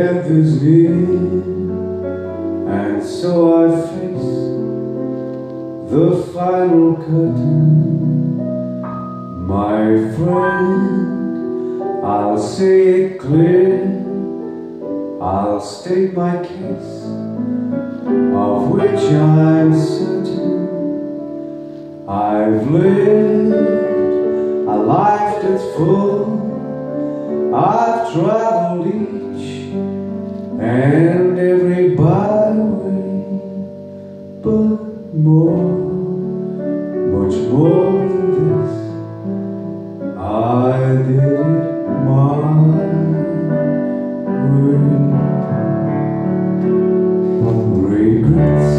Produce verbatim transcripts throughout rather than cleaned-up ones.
Death is near, and so I face the final curtain. My friend, I'll say it clear, I'll state my case, of which I'm certain. I've lived a life that's full, I've traveled each and every byway, but more, much more than this, I did it my way. Regrets,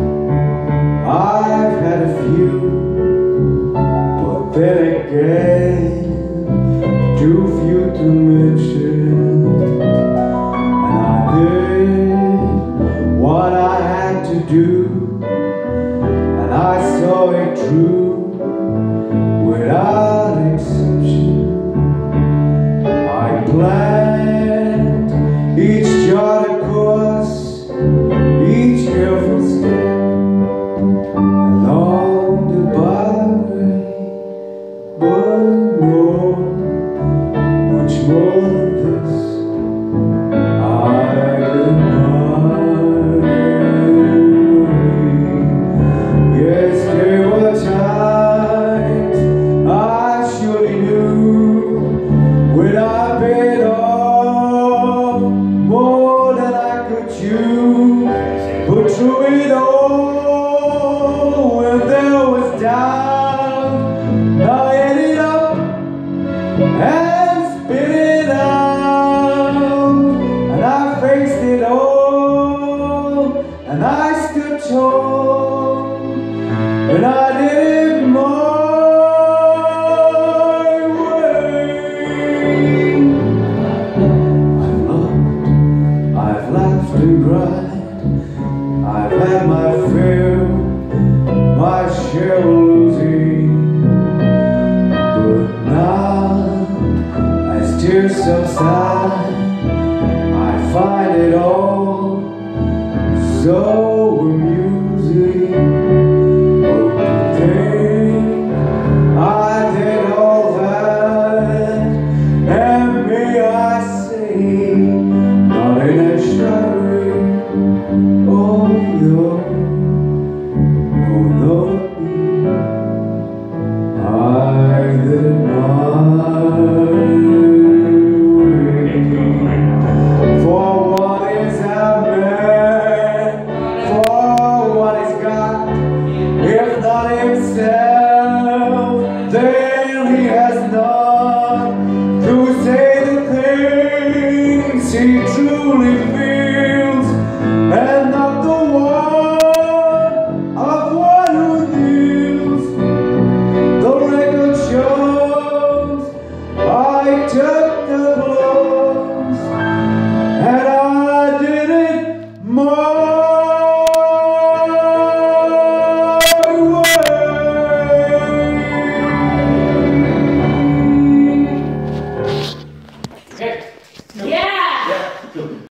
I've had a few, but then again, too few to mention. And I did what I had to do, and I saw it through without exception. I planned each charted course, each careful step along the byway, but more, much more than this, I did my way. Yes, there were times I surely knew when I paid off more than I could chew, but through it all, when there was doubt, I ended up and spit it out, and I faced it all, and I stood tall, and I did it my way. I've loved, I've laughed and cried, I've had my fill, my share of losing, but now, as tears subside, I find it all so amusing. Oh, to think I did all that, and may I say, not in a shudder, oh no, oh no, I did my way. For what is a man, for what is God, if not himself, then he has none to say the things he truly feels.